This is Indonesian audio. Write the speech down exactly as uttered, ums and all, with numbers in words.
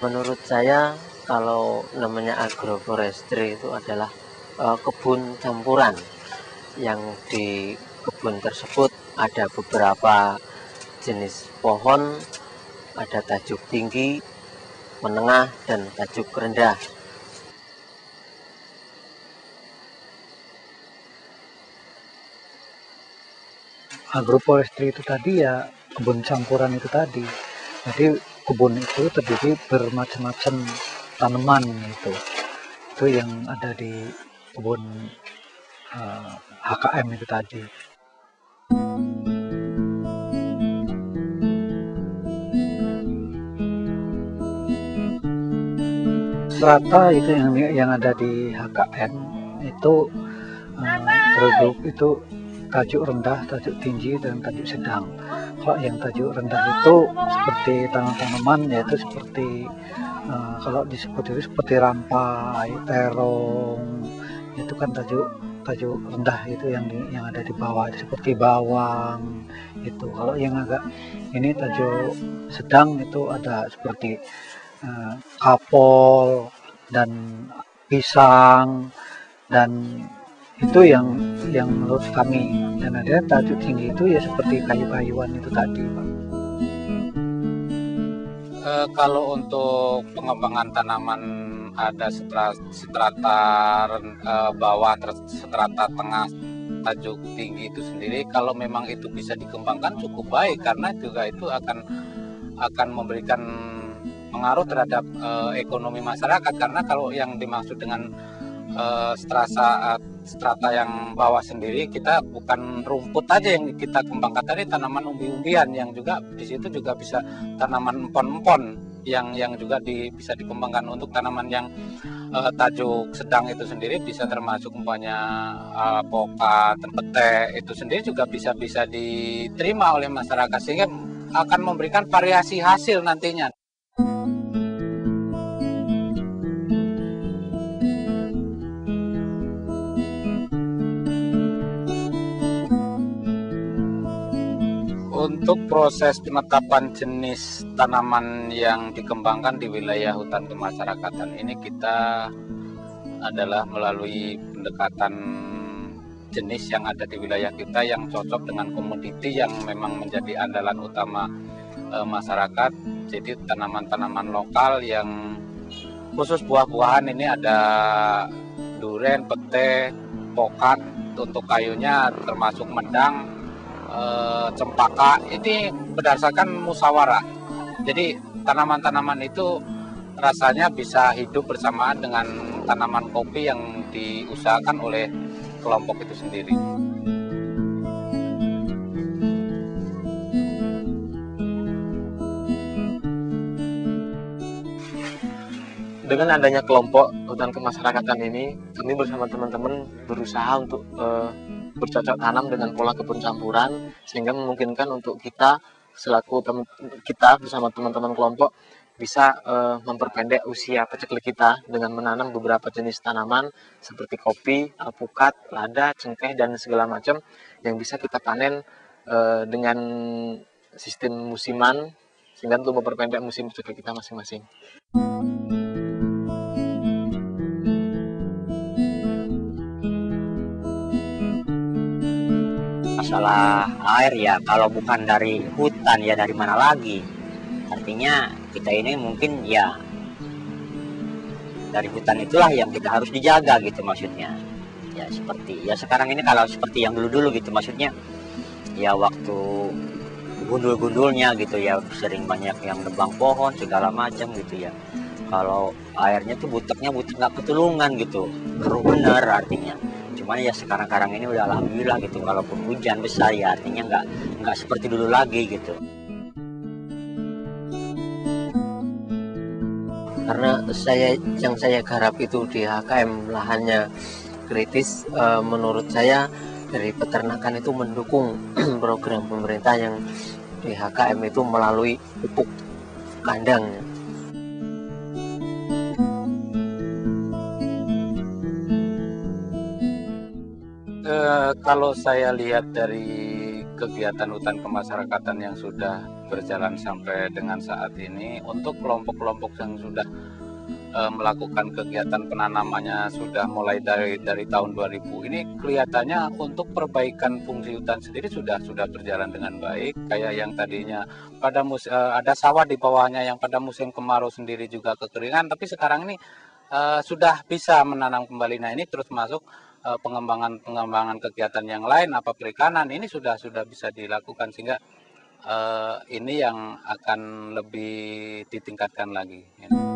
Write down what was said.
Menurut saya kalau namanya agroforestry itu adalah uh, kebun campuran, yang di kebun tersebut ada beberapa jenis pohon, ada tajuk tinggi, menengah, dan tajuk rendah. Agroforestry itu tadi ya kebun campuran itu tadi. Jadi kebun itu terdiri bermacam-macam tanaman itu. Itu yang ada di kebun uh, H K M itu tadi. Strata itu yang yang ada di H K M itu uh, produk itu tajuk rendah, tajuk tinggi, dan tajuk sedang. Kalau yang tajuk rendah itu seperti tanaman-tanaman, yaitu seperti uh, kalau disebut itu seperti rampai, terong, itu kan tajuk tajuk rendah itu yang di, yang ada di bawah, itu seperti bawang itu. Kalau yang agak ini tajuk sedang itu ada seperti uh, kapol dan pisang, dan itu yang yang menurut kami. Dan ada tajuk tinggi itu ya seperti kayu-kayuan itu tadi, Pak. E, kalau untuk pengembangan tanaman ada strata, strata e, bawah, strata tengah, tajuk tinggi itu sendiri, kalau memang itu bisa dikembangkan cukup baik, karena juga itu akan akan memberikan pengaruh terhadap e, ekonomi masyarakat. Karena kalau yang dimaksud dengan e, strata strata yang bawah sendiri, kita bukan rumput aja yang kita kembangkan tadi, tanaman umbi-umbian yang juga di situ juga bisa, tanaman empon-empon yang yang juga di, bisa dikembangkan. Untuk tanaman yang uh, tajuk sedang itu sendiri bisa termasuk umpamanya uh, pokat, pete, itu sendiri juga bisa bisa diterima oleh masyarakat, sehingga akan memberikan variasi hasil nantinya. Untuk proses penetapan jenis tanaman yang dikembangkan di wilayah hutan kemasyarakatan ini, kita adalah melalui pendekatan jenis yang ada di wilayah kita yang cocok dengan komoditi yang memang menjadi andalan utama e, masyarakat. Jadi tanaman-tanaman lokal yang khusus buah-buahan ini ada duren, pete, pokat, untuk kayunya termasuk mendang, cempaka, ini berdasarkan musyawarah. Jadi tanaman-tanaman itu rasanya bisa hidup bersamaan dengan tanaman kopi yang diusahakan oleh kelompok itu sendiri. Dengan adanya kelompok hutan kemasyarakatan ini, kami bersama teman-teman berusaha untuk uh, bercocok tanam dengan pola kebun campuran, sehingga memungkinkan untuk kita selaku kita bersama teman-teman kelompok bisa uh, memperpendek usia paceklik kita dengan menanam beberapa jenis tanaman seperti kopi, alpukat, lada, cengkeh, dan segala macam yang bisa kita panen uh, dengan sistem musiman, sehingga untuk memperpendek musim paceklik kita masing-masing. Masalah air ya, kalau bukan dari hutan ya dari mana lagi. Artinya kita ini mungkin ya dari hutan itulah yang kita harus dijaga gitu maksudnya. Ya seperti ya sekarang ini, kalau seperti yang dulu-dulu gitu maksudnya, ya waktu gundul-gundulnya gitu ya, sering banyak yang nebang pohon segala macam gitu ya. Kalau airnya tuh buteknya butek nggak ketulungan gitu, keruh bener artinya. Cuman ya sekarang-karang ini udah alhamdulillah gitu, kalaupun hujan besar ya artinya nggak nggak seperti dulu lagi gitu. Karena saya yang saya garap itu di H K M lahannya kritis, e, menurut saya dari peternakan itu mendukung program pemerintah yang di H K M itu melalui pupuk kandang. E, kalau saya lihat dari kegiatan hutan kemasyarakatan yang sudah berjalan sampai dengan saat ini. Untuk kelompok-kelompok yang sudah uh, melakukan kegiatan penanamannya sudah mulai dari dari tahun dua ribu ini, kelihatannya untuk perbaikan fungsi hutan sendiri sudah sudah berjalan dengan baik. Kayak yang tadinya pada mus uh, ada sawah di bawahnya yang pada musim kemarau sendiri juga kekeringan, tapi sekarang ini uh, sudah bisa menanam kembali. Nah, ini terus masuk uh, pengembangan pengembangan kegiatan yang lain, apa perikanan ini sudah sudah bisa dilakukan, sehingga uh, ini yang akan lebih ditingkatkan lagi. Ya.